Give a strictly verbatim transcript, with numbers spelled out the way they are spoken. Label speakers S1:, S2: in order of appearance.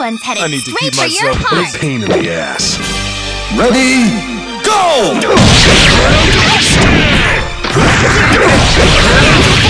S1: one's headed
S2: I need to
S1: straight
S2: keep
S1: for your
S2: myself
S1: heart.
S3: Pain in the ass. Ready, go!